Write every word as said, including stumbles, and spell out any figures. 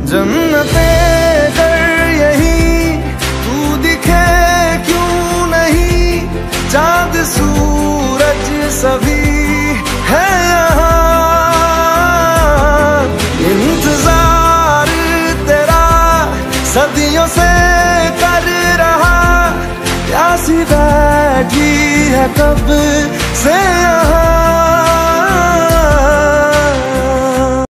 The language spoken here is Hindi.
जन्नते कर यही तू दिखे क्यों नहीं, चांद सूरज सभी है यहाँ। इंतजार तेरा सदियों से कर रहा, प्यासी बैठी है कब से यहाँ।